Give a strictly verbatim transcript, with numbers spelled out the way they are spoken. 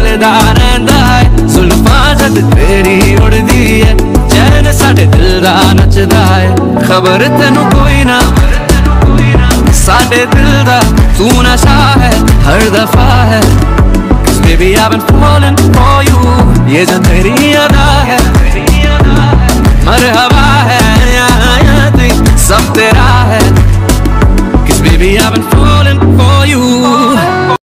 करदा रहिंदा है। जुल्फां जद तेरी उड़दी है, चैन साडे दिल दा नचदा है। खबर तेनू कोई ना साडे दिल दा तू नशा है हर दफा है। Baby I've been falling for you, ये जो तेरी अदा है। मरहबा